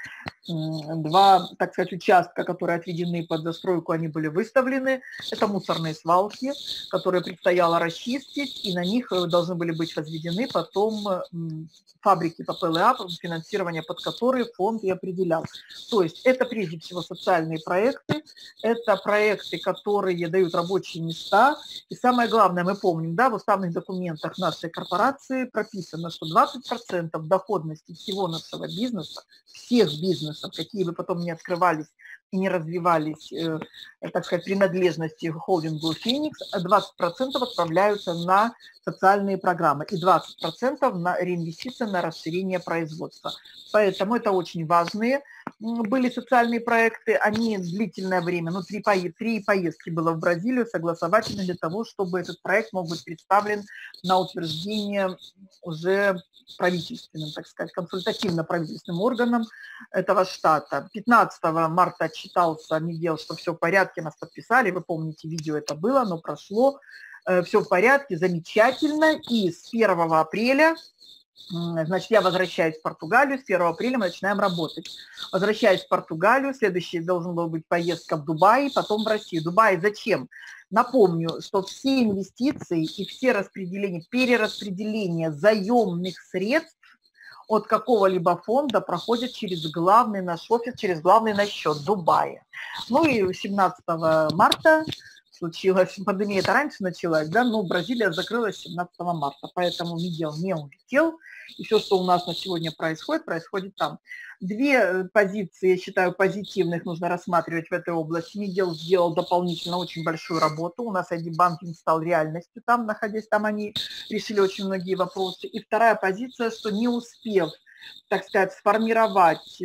2, так сказать, участка, которые отведены под застройку, они были выставлены. Это мусорные свалки, которые предстояло расчистить, и на них должны были быть возведены потом фабрики по ПЛА, финансирование под которые фонд и определял. То есть это прежде всего социальные проекты, это проекты, которые дают рабочие места. И самое главное, мы помним, да, в уставных документах нашей корпорации прописано, что 20% доходности всего нашего бизнеса, всех бизнесов, какие бы потом ни открывались и не развивались, так сказать, принадлежности холдингу «Феникс», 20% отправляются на социальные программы и 20% на реинвестиции на расширение производства. Поэтому это очень важные были социальные проекты, они длительное время, ну, три поездки было в Бразилию согласовательно для того, чтобы этот проект мог быть представлен на утверждение уже правительственным, так сказать, консультативно-правительственным органом этого штата. 15 марта отчитался Мигел, что все в порядке, нас подписали, вы помните, видео это было, оно прошло, все в порядке, замечательно, и с 1 апреля, значит, я возвращаюсь в Португалию, с 1 апреля мы начинаем работать. Возвращаюсь в Португалию, следующий должен был быть поездка в Дубай, потом в Россию. Дубай зачем? Напомню, что все инвестиции и все распределения, перераспределение заемных средств от какого-либо фонда проходят через главный наш офис, через главный наш счет Дубая. Ну и 17 марта случилась, пандемия это раньше началась, да, но Бразилия закрылась 17 марта, поэтому Мигел не улетел, и все, что у нас на сегодня происходит, происходит там. Две позиции, я считаю, позитивных нужно рассматривать в этой области. Мигел сделал дополнительно очень большую работу, у нас ID-банкинг стал реальностью там, находясь там, они решили очень многие вопросы. И вторая позиция, что не успев, так сказать, сформировать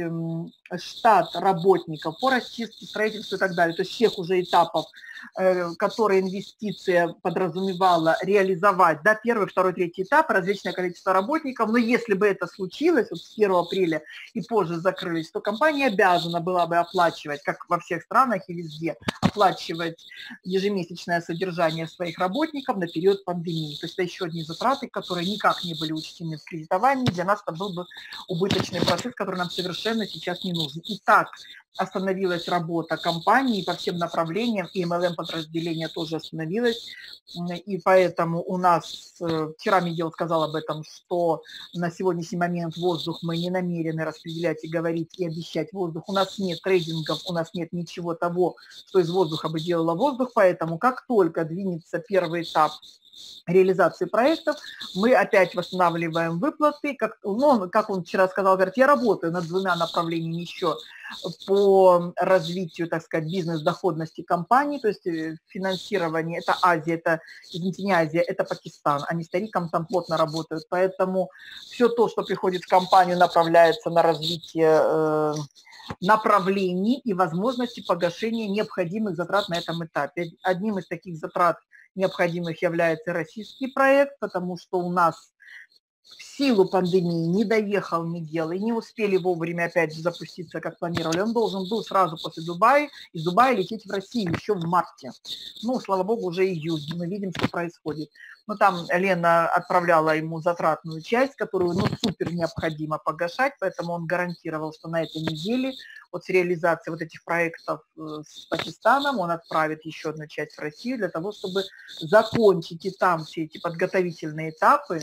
штат работников по расчистке, строительству и так далее, то есть всех уже этапов, которые инвестиция подразумевала реализовать, да, первый, второй, третий этап, различное количество работников, но если бы это случилось вот с 1 апреля и позже закрылись, то компания обязана была бы оплачивать, как во всех странах и везде, оплачивать ежемесячное содержание своих работников на период пандемии. То есть это еще одни затраты, которые никак не были учтены в кредитовании, для нас это был бы убыточный процесс, который нам совершенно сейчас не нужен. Итак, остановилась работа компании по всем направлениям, и MLM-подразделение тоже остановилось, и поэтому у нас, вчера Мигел сказал об этом, что на сегодняшний момент воздух мы не намерены распределять и говорить, и обещать воздух. У нас нет трейдингов, у нас нет ничего того, что из воздуха бы делало воздух, поэтому как только двинется первый этап реализации проектов, мы опять восстанавливаем выплаты. Как он вчера сказал, говорит, я работаю над двумя направлениями еще по развитию, так сказать, бизнес-доходности компании, то есть финансирование, это Азия, это, извините, не Азия, это Пакистан, они старикам там плотно работают, поэтому все то, что приходит в компанию, направляется на развитие направлений и возможности погашения необходимых затрат на этом этапе. Одним из таких затрат необходимых является российский проект, потому что у нас в силу пандемии не доехал Мигел и не успели вовремя опять запуститься, как планировали. Он должен был сразу после Дубая, из Дубая лететь в Россию еще в марте. Ну, слава богу, уже июнь, мы видим, что происходит. Но там Лена отправляла ему затратную часть, которую, ну, супер необходимо погашать, поэтому он гарантировал, что на этой неделе вот с реализацией вот этих проектов с Пакистаном он отправит еще одну часть в Россию для того, чтобы закончить и там все эти подготовительные этапы,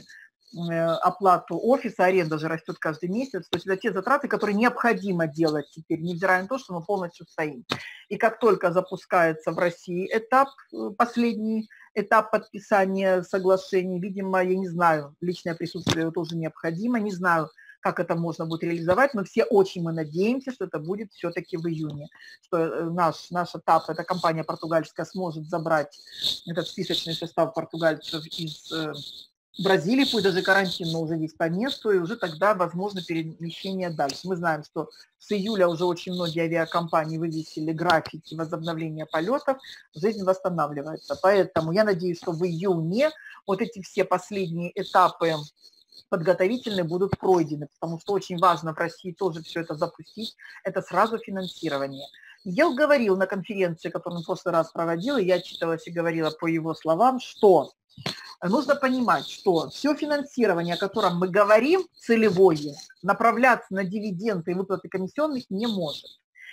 оплату офиса, аренда же растет каждый месяц, то есть это те затраты, которые необходимо делать теперь, невзирая на то, что мы полностью стоим. И как только запускается в России этап, последний этап подписания соглашений, видимо, я не знаю, личное присутствие тоже необходимо, не знаю, как это можно будет реализовать, но все очень мы надеемся, что это будет все-таки в июне, что наш этап, эта компания португальская сможет забрать этот списочный состав португальцев из Бразилии, пусть даже карантин, но уже есть по месту, и уже тогда возможно перемещение дальше. Мы знаем, что с июля уже очень многие авиакомпании вывесили графики возобновления полетов, жизнь восстанавливается. Поэтому я надеюсь, что в июне вот эти все последние этапы подготовительные будут пройдены, потому что очень важно в России тоже все это запустить, это сразу финансирование. Я говорил на конференции, которую он в прошлый раз проводил, и я отчитывалась и говорила по его словам, что нужно понимать, что все финансирование, о котором мы говорим, целевое, направляться на дивиденды и выплаты комиссионных не может.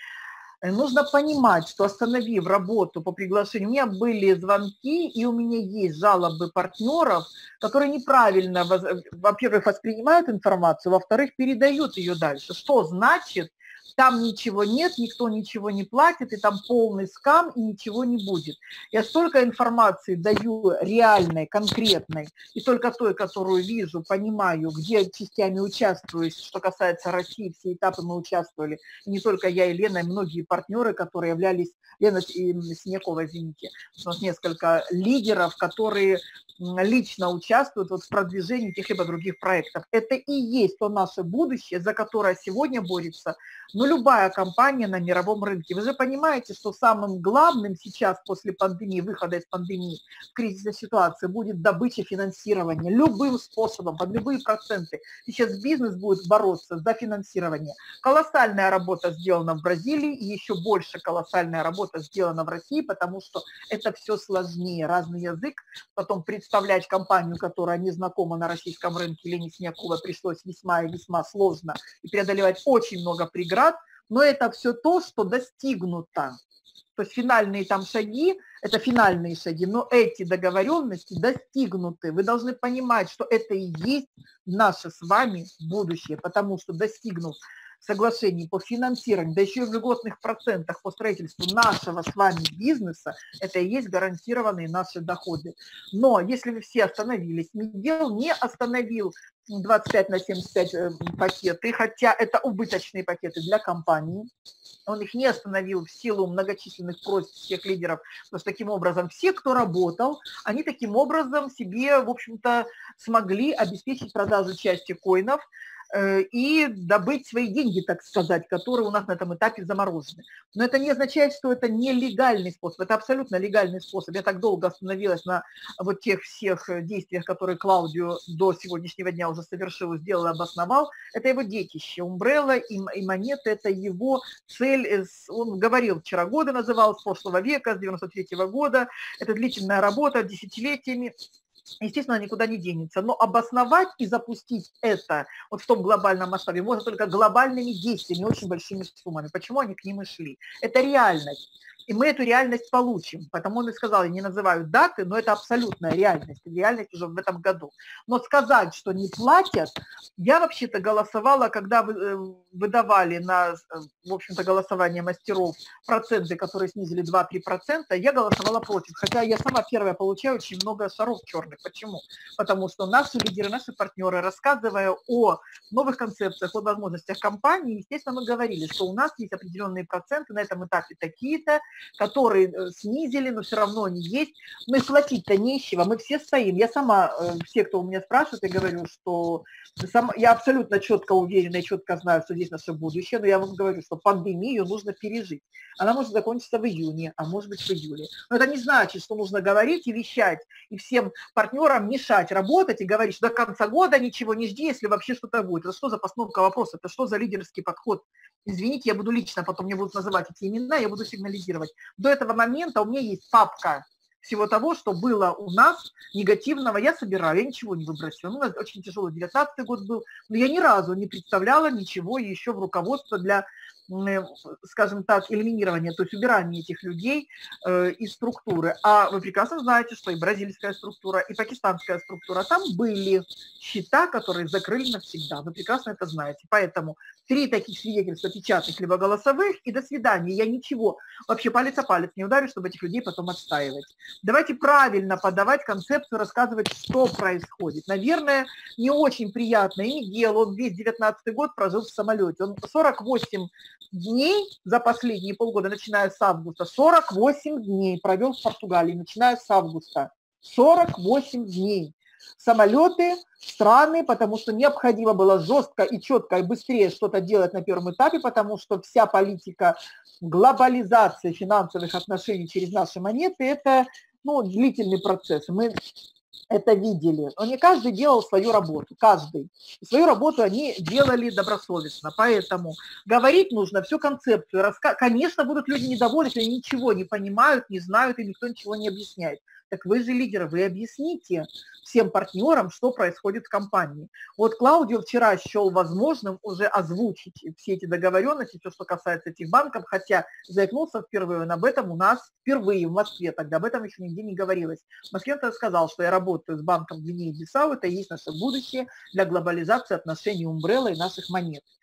Нужно понимать, что остановив работу по приглашению, у меня были звонки, и у меня есть жалобы партнеров, которые неправильно, во-первых, воспринимают информацию, во-вторых, передают ее дальше. Что значит там ничего нет, никто ничего не платит, и там полный скам, и ничего не будет. Я столько информации даю реальной, конкретной, и только той, которую вижу, понимаю, где частями участвую, что касается России, все этапы мы участвовали, и не только я и Лена, и многие партнеры, которые являлись, Лена Синякова, извините, у нас несколько лидеров, которые лично участвуют вот в продвижении тех либо других проектов. Это и есть то наше будущее, за которое сегодня борется, но любая компания на мировом рынке. Вы же понимаете, что самым главным сейчас после пандемии, выхода из пандемии, в кризисной ситуации будет добыча финансирования любым способом, под любые проценты. Сейчас бизнес будет бороться за финансирование. Колоссальная работа сделана в Бразилии, и еще больше колоссальная работа сделана в России, потому что это все сложнее. Разный язык, потом представлять компанию, которая не знакома на российском рынке, Лене Синяковой пришлось весьма и весьма сложно и преодолевать очень много преград, но это все то, что достигнуто. То есть финальные там шаги, это финальные шаги, но эти договоренности достигнуты. Вы должны понимать, что это и есть наше с вами будущее, потому что достигнув соглашений по финансированию, да еще и в льготных процентах по строительству нашего с вами бизнеса, это и есть гарантированные наши доходы. Но если вы все остановились, Мигел не остановил 25 на 75 пакеты, хотя это убыточные пакеты для компании, он их не остановил в силу многочисленных просьб всех лидеров, потому что таким образом все, кто работал, они таким образом себе, в общем-то, смогли обеспечить продажу части коинов и добыть свои деньги, так сказать, которые у нас на этом этапе заморожены. Но это не означает, что это нелегальный способ, это абсолютно легальный способ. Я так долго остановилась на вот тех всех действиях, которые Клаудио до сегодняшнего дня уже совершил, сделал, обосновал. Это его детище. Умбрелла и монеты – это его цель. Он говорил, вчера годы называл, с прошлого века, с 93-го года. Это длительная работа, десятилетиями. Естественно, никуда не денется. Но обосновать и запустить это вот в том глобальном масштабе можно только глобальными действиями, очень большими суммами. Почему они к ним и шли? Это реальность. И мы эту реальность получим. Потому он и сказал, я не называю даты, но это абсолютная реальность. Реальность уже в этом году. Но сказать, что не платят, я вообще-то голосовала, когда выдавали на, в общем-то, голосование мастеров проценты, которые снизили 2-3%, я голосовала против. Хотя я сама первая получаю очень много шаров черных. Почему? Потому что наши лидеры, наши партнеры, рассказывая о новых концепциях, о возможностях компании, естественно, мы говорили, что у нас есть определенные проценты на этом этапе такие-то, которые снизили, но все равно они есть. Но и платить-то нечего, мы все стоим. Я сама, все, кто у меня спрашивает, я говорю, что я абсолютно четко уверена и четко знаю, что здесь наше будущее, но я вам говорю, что пандемию нужно пережить. Она может закончиться в июне, а может быть в июле. Но это не значит, что нужно говорить и вещать, и всем партнерам мешать работать и говорить, что до конца года ничего не жди, если вообще что-то будет. Это что за постановка вопроса? Это что за лидерский подход? Извините, я буду лично, потом мне будут называть эти имена, я буду сигнализировать. До этого момента у меня есть папка всего того, что было у нас негативного, я собираю, я ничего не выбросила. У нас очень тяжелый 19-й год был, но я ни разу не представляла ничего еще в руководство для, скажем так, элиминирования, то есть убирания этих людей из структуры. А вы прекрасно знаете, что и бразильская структура, и пакистанская структура, там были счета, которые закрыли навсегда. Вы прекрасно это знаете. Поэтому 3 таких свидетельства печатных либо голосовых, и до свидания. Я ничего, вообще палец о палец не ударю, чтобы этих людей потом отстаивать. Давайте правильно подавать концепцию, рассказывать, что происходит. Наверное, не очень приятно. И Мигел, он весь 19-й год прожил в самолете. Он 48 дней за последние полгода, начиная с августа, 48 дней провел в Португалии, начиная с августа. 48 дней. Самолеты, страны, потому что необходимо было жестко и четко и быстрее что-то делать на первом этапе, потому что вся политика глобализации финансовых отношений через наши монеты – это длительный процесс. Мы это видели. Но не каждый делал свою работу, каждый. И свою работу они делали добросовестно. Поэтому говорить нужно всю концепцию. Конечно, будут люди недовольны, если они ничего не понимают, не знают, и никто ничего не объясняет. Так вы же лидеры, вы объясните всем партнерам, что происходит в компании. Вот Клаудио вчера счел возможным уже озвучить все эти договоренности, все, что касается этих банков, хотя заикнулся впервые, он об этом у нас впервые в Москве, тогда об этом еще нигде не говорилось. В Москве он сказал, что я работаю с банком Гвинеи-Бисау, это и есть наше будущее для глобализации отношений Умбрелла и наших монет.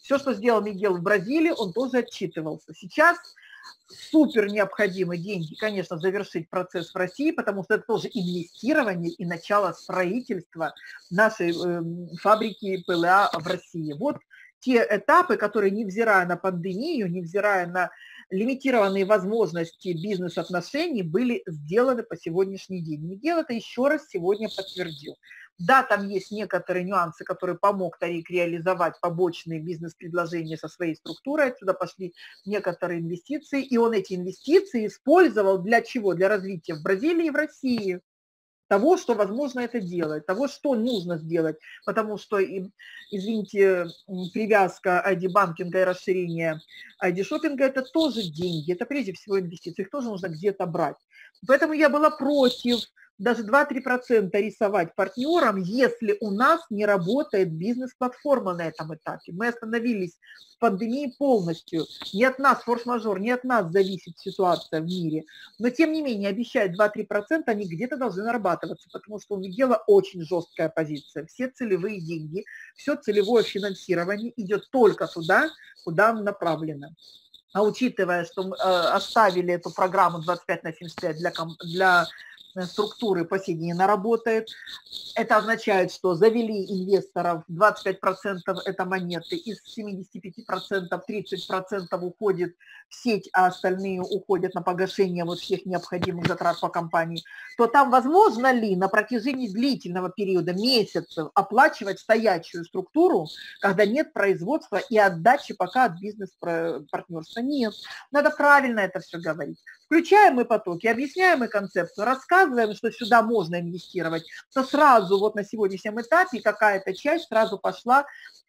Все, что сделал Мигел в Бразилии, он тоже отчитывался. Сейчас супер необходимы деньги, конечно, завершить процесс в России, потому что это тоже инвестирование и начало строительства нашей фабрики ПЛА в России. Вот те этапы, которые, невзирая на пандемию, невзирая на лимитированные возможности бизнес-отношений, были сделаны по сегодняшний день. Мигел это еще раз сегодня подтвердил. Да, там есть некоторые нюансы, которые помог Тарик реализовать побочные бизнес-предложения со своей структурой. Отсюда пошли некоторые инвестиции, и он эти инвестиции использовал для чего? Для развития в Бразилии и в России. Того, что возможно это делать, того, что нужно сделать, потому что, извините, привязка ID-банкинга и расширение ID-шоппинга – это тоже деньги, это прежде всего инвестиции, их тоже нужно где-то брать. Поэтому я была против даже 2-3% рисовать партнерам, если у нас не работает бизнес-платформа на этом этапе. Мы остановились в пандемии полностью. Не от нас, форс-мажор, не от нас зависит ситуация в мире. Но тем не менее, обещать 2-3%, они где-то должны нарабатываться, потому что у Мигела очень жесткая позиция. Все целевые деньги, все целевое финансирование идет только туда, куда направлено. А учитывая, что мы оставили эту программу 25/75 для структуры по сей день она работает. Это означает, что завели инвесторов 25% это монеты, из 75% 30% уходит в сеть, а остальные уходят на погашение вот всех необходимых затрат по компании, то там возможно ли на протяжении длительного периода, месяцев, оплачивать стоячую структуру, когда нет производства и отдачи пока от бизнес-партнерства? Нет. Надо правильно это все говорить. Включаем мы потоки, объясняем мы концепцию, рассказываем, что сюда можно инвестировать, то сразу вот на сегодняшнем этапе какая-то часть сразу пошла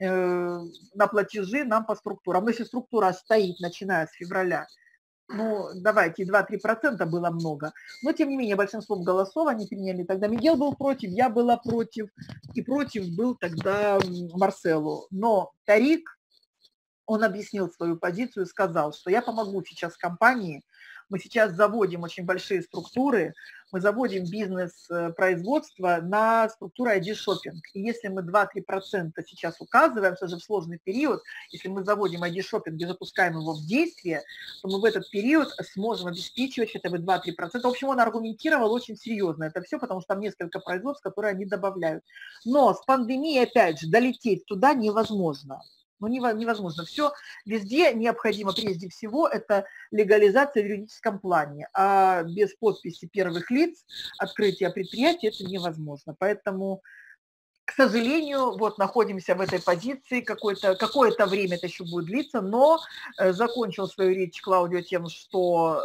на платежи нам по структурам. Но если структура стоит, начиная с февраля, ну, давайте, 2-3% было много. Но, тем не менее, большинством голосов они приняли. Тогда Мигел был против, я была против, и против был тогда Марселу. Но Тарик, он объяснил свою позицию и сказал, что я помогу сейчас компании, мы сейчас заводим очень большие структуры, мы заводим бизнес-производство на структуру ID-шоппинг. И если мы 2-3% сейчас указываем, что же в сложный период, если мы заводим ID-шоппинг и запускаем его в действие, то мы в этот период сможем обеспечивать хотя бы 2-3%. В общем, он аргументировал очень серьезно это все, потому что там несколько производств, которые они добавляют. Но с пандемией, опять же, долететь туда невозможно. Ну, невозможно. Все везде необходимо, прежде всего, это легализация в юридическом плане. А без подписи первых лиц открытие предприятия это невозможно. Поэтому, к сожалению, вот находимся в этой позиции, какое-то время это еще будет длиться, но закончил свою речь Клаудио тем, что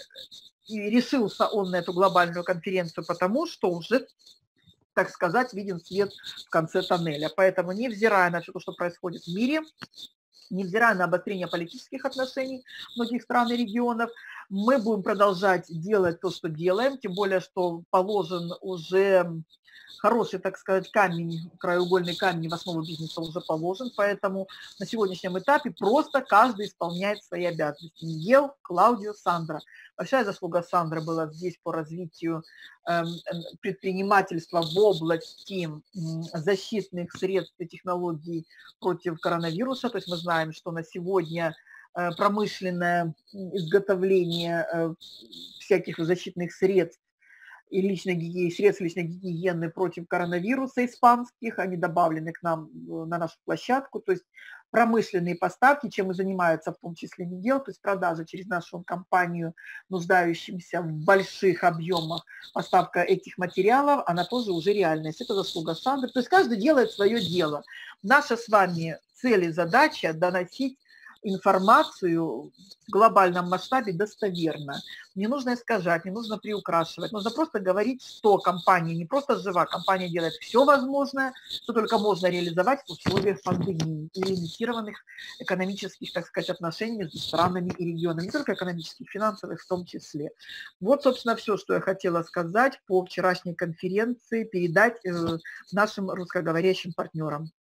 решился он на эту глобальную конференцию, потому что уже, так сказать, виден свет в конце тоннеля. Поэтому, невзирая на все то, что происходит в мире, невзирая на обострение политических отношений многих стран и регионов, мы будем продолжать делать то, что делаем, тем более, что положен уже хороший, так сказать, камень, краеугольный камень в основу бизнеса уже положен, поэтому на сегодняшнем этапе просто каждый исполняет свои обязанности. Мигел, Клаудио, Сандра. Большая заслуга Сандры была здесь по развитию предпринимательства в области защитных средств и технологий против коронавируса. То есть мы знаем, что на сегодня промышленное изготовление всяких защитных средств и средств личной гигиены против коронавируса испанских, они добавлены к нам на нашу площадку, то есть промышленные поставки, чем и занимается в том числе Мигел, то есть продажа через нашу компанию, нуждающимся в больших объемах, поставка этих материалов, она тоже уже реальность, это заслуга Сандры, то есть каждый делает свое дело. Наша с вами цель и задача доносить информацию в глобальном масштабе достоверно. Не нужно искажать, не нужно приукрашивать. Нужно просто говорить, что компания не просто жива, компания делает все возможное, что только можно реализовать в условиях пандемии и лимитированных экономических, так сказать, отношений между странами и регионами, не только экономических, финансовых в том числе. Вот, собственно, все, что я хотела сказать по вчерашней конференции, передать нашим русскоговорящим партнерам.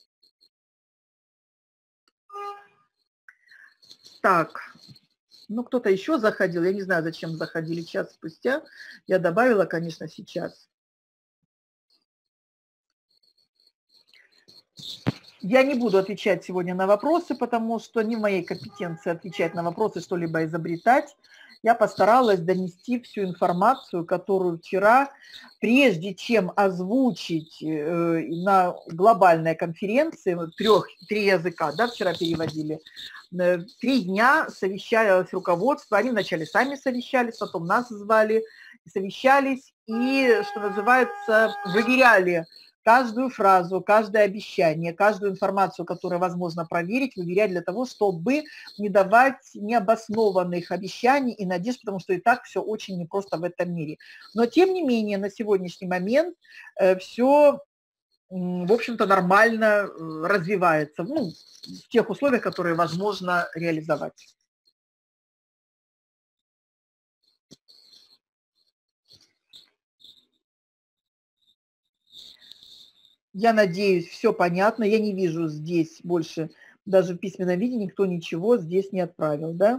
Так, ну кто-то еще заходил, я не знаю, зачем заходили час спустя, я добавила, конечно, сейчас. Я не буду отвечать сегодня на вопросы, потому что не в моей компетенции отвечать на вопросы, что-либо изобретать. Я постаралась донести всю информацию, которую вчера, прежде чем озвучить на глобальной конференции, три языка, да, вчера переводили, 3 дня совещалось руководство, они вначале сами совещались, потом нас звали, совещались и, что называется, выверяли каждую фразу, каждое обещание, каждую информацию, которую возможно проверить, выверять для того, чтобы не давать необоснованных обещаний и надежд, потому что и так все очень непросто в этом мире. Но, тем не менее, на сегодняшний момент все, в общем-то, нормально развивается, ну, в тех условиях, которые возможно реализовать. Я надеюсь, все понятно. Я не вижу здесь больше, даже в письменном виде никто ничего здесь не отправил, да?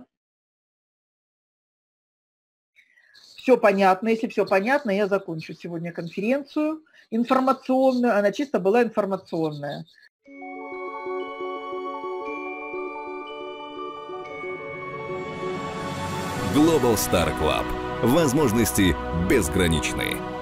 Все понятно. Если все понятно, я закончу сегодня конференцию информационную. Она чисто была информационная. Global Star Club. Возможности безграничны.